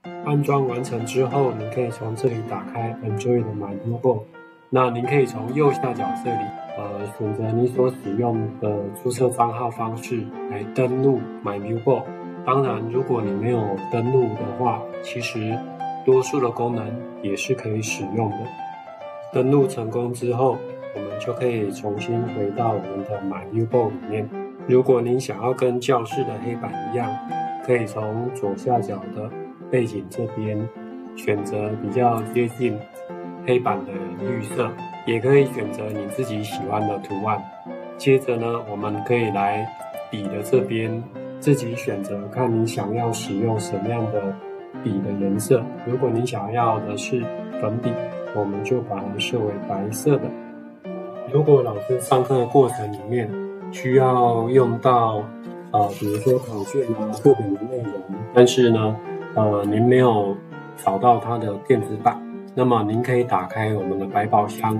安装完成之后，您可以从这里打开 Android 的 MyViewBoard。那您可以从右下角这里，选择你所使用的注册账号方式来登录 MyViewBoard。当然，如果你没有登录的话，其实多数的功能也是可以使用的。登录成功之后，我们就可以重新回到我们的 MyViewBoard 里面。如果您想要跟教室的黑板一样，可以从左下角的背景这边选择比较接近黑板的绿色，也可以选择你自己喜欢的图案。接着呢，我们可以来笔的这边自己选择，看你想要使用什么样的笔的颜色。如果你想要的是粉笔，我们就把它设为白色的。如果老师上课的过程里面需要用到比如说考卷啊、课本的内容，但是呢您没有找到它的电子版，那么您可以打开我们的百宝箱，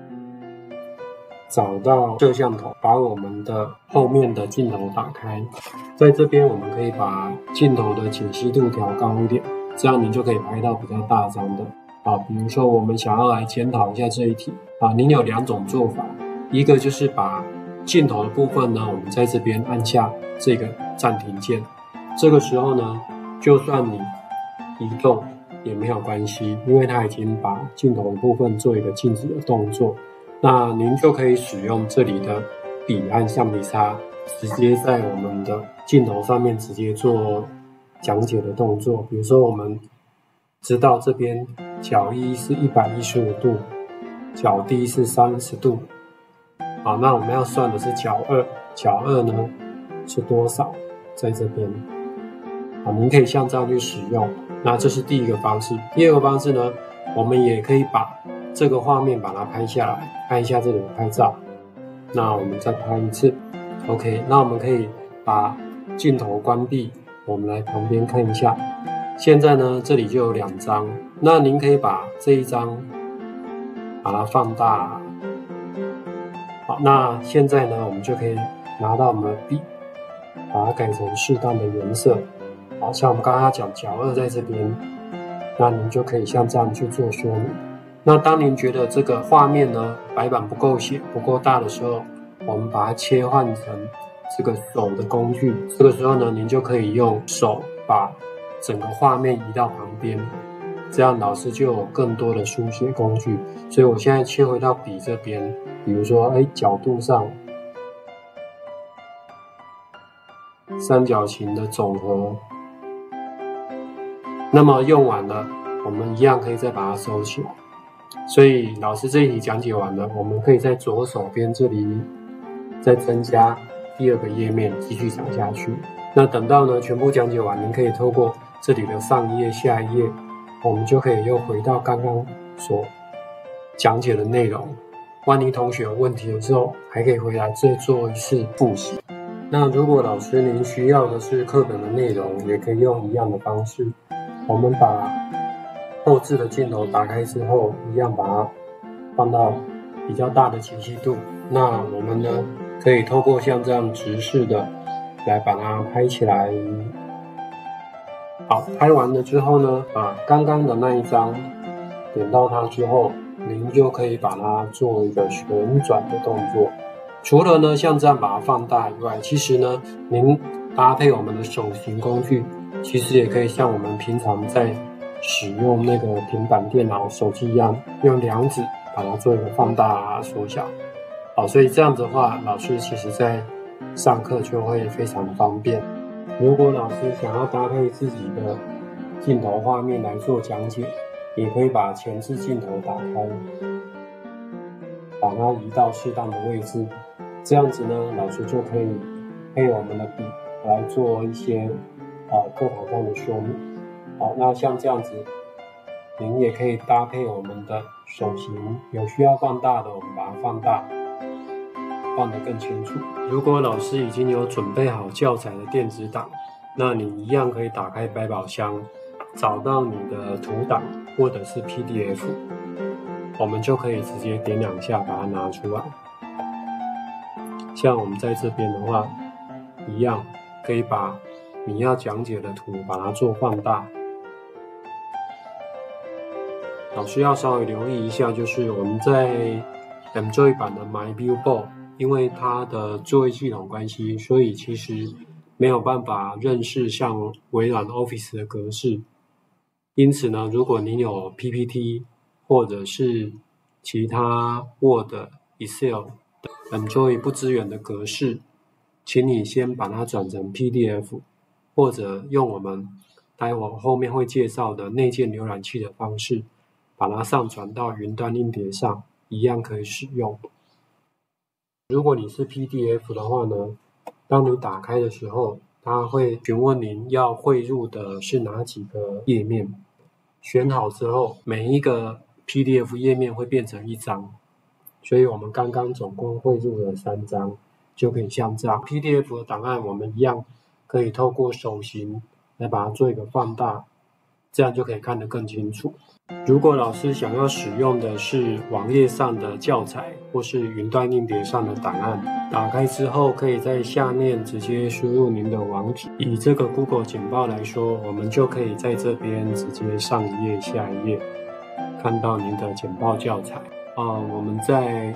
找到摄像头，把我们的后面的镜头打开。在这边我们可以把镜头的解析度调高一点，这样您就可以拍到比较大张的。比如说我们想要来检讨一下这一题您有2种做法，一个就是把镜头的部分呢，我们在这边按下这个暂停键，这个时候呢，就算你移动也没有关系，因为它已经把镜头的部分做一个静止的动作。那您就可以使用这里的笔和橡皮擦，直接在我们的镜头上面直接做讲解的动作。比如说我们知道这边角1是115度，角D是30度。好，那我们要算的是角2，角2呢是多少？在这边。好，您可以像这样去使用。那这是第一个方式。第二个方式呢，我们也可以把这个画面把它拍下来，按一下这里的拍照。那我们再拍一次。OK， 那我们可以把镜头关闭，我们来旁边看一下。现在呢，这里就有2张。那您可以把这一张把它放大。好，那现在呢，我们就可以拿到我们的笔，把它改成适当的颜色。好，像我们刚刚讲角2在这边，那您就可以像这样去做说明。那当您觉得这个画面呢白板不够显、不够大的时候，我们把它切换成这个手的工具。这个时候呢，您就可以用手把整个画面移到旁边，这样老师就有更多的书写工具。所以我现在切回到笔这边，比如说角度上三角形的总和，那么用完了，我们一样可以再把它收起来。所以老师这一题讲解完了，我们可以在左手边这里再增加第2个页面继续讲下去。那等到呢全部讲解完，您可以透过这里的上一页、下一页，我们就可以又回到刚刚所讲解的内容。万一同学有问题的时候，还可以回来再做一次复习。那如果老师您需要的是课本的内容，也可以用一样的方式，我们把后置的镜头打开之后，一样把它放到比较大的解析度。那我们呢，可以透过像这样直视的来把它拍起来。好，拍完了之后呢，把刚刚的那一张点到它之后，您就可以把它做一个旋转的动作。除了呢像这样把它放大以外，其实呢您搭配我们的手型工具，其实也可以像我们平常在使用那个平板电脑、手机一样，用2指把它做一个放大、缩小。好，所以这样子的话，老师其实在上课就会非常方便。如果老师想要搭配自己的镜头画面来做讲解，也可以把前置镜头打开，把它移到适当的位置。这样子呢，老师就可以配我们的笔来做一些课堂上的说明。好，那像这样子，您也可以搭配我们的手型，有需要放大的，我们把它放大，放得更清楚。如果老师已经有准备好教材的电子档，那你一样可以打开百宝箱，找到你的图档或者是 PDF， 我们就可以直接点2下把它拿出来。像我们在这边的话，一样可以把你要讲解的图把它做放大， 老师要稍微留意一下，就是我们在 Android 版的 MyViewBoard， 因为它的作业系统关系，所以其实没有办法认识像微软 Office 的格式。因此呢，如果您有 PPT 或者是其他 Word、Excel 的 Android 不支援的格式，请你先把它转成 PDF， 或者用我们待会后面会介绍的内建浏览器的方式，把它上传到云端硬碟上，一样可以使用。如果你是 PDF 的话呢，当你打开的时候，它会询问您要汇入的是哪几个页面。选好之后，每一个 PDF 页面会变成一张，所以我们刚刚总共汇入了3张，就可以像这样。PDF 的档案我们一样可以透过手型来把它做一个放大，这样就可以看得更清楚。如果老师想要使用的是网页上的教材或是云端硬碟上的档案，打开之后可以在下面直接输入您的网址。以这个 Google 简报来说，我们就可以在这边直接上一页下一页看到您的简报教材。我们在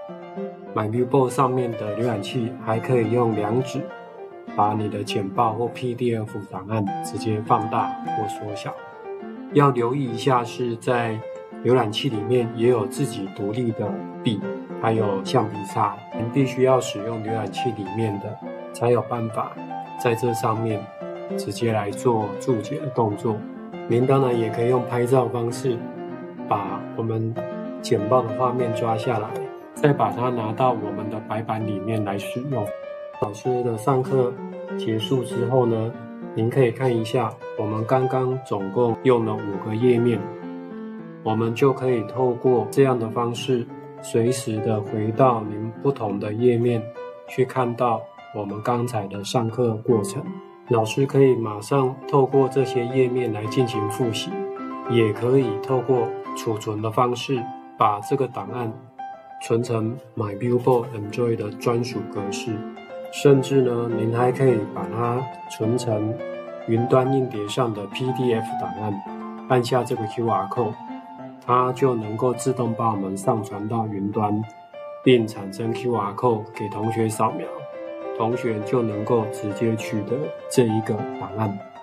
MyViewBoard 上面的浏览器还可以用2指把你的简报或 PDF 档案直接放大或缩小。要留意一下，是在浏览器里面也有自己独立的笔，还有橡皮擦，您必须要使用浏览器里面的，才有办法在这上面直接来做注解的动作。您当然也可以用拍照方式，把我们简报的画面抓下来，再把它拿到我们的白板里面来使用。老师的上课结束之后呢，您可以看一下，我们刚刚总共用了5个页面，我们就可以透过这样的方式，随时的回到您不同的页面，去看到我们刚才的上课过程。老师可以马上透过这些页面来进行复习，也可以透过储存的方式，把这个档案存成 MyViewBoard Android 的专属格式。甚至呢，您还可以把它存成云端硬碟上的 PDF 档案，按下这个 QR code， 它就能够自动帮我们上传到云端，并产生 QR code 给同学扫描，同学就能够直接取得这一个档案。